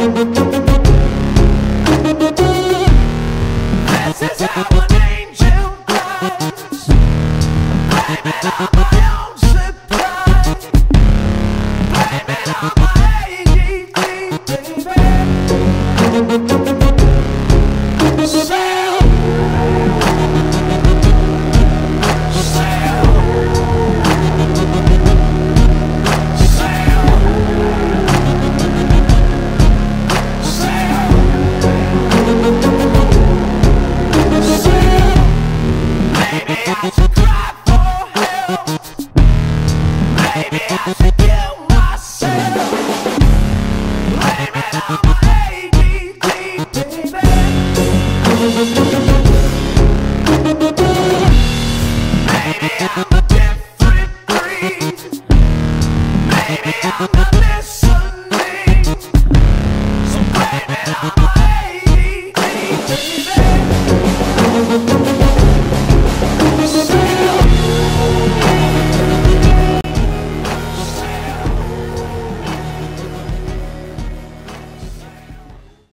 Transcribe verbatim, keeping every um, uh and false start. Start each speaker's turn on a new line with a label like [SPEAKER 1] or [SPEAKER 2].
[SPEAKER 1] This is how an angel cries. Blame it on my own surprise. Blame it on my A D D, baby. Sail, sail, sail, sail. Maybe I should cry for help. Maybe I should kill myself. Blame it on my A D D, baby. Maybe I'm a different breed. Maybe I'm a miss.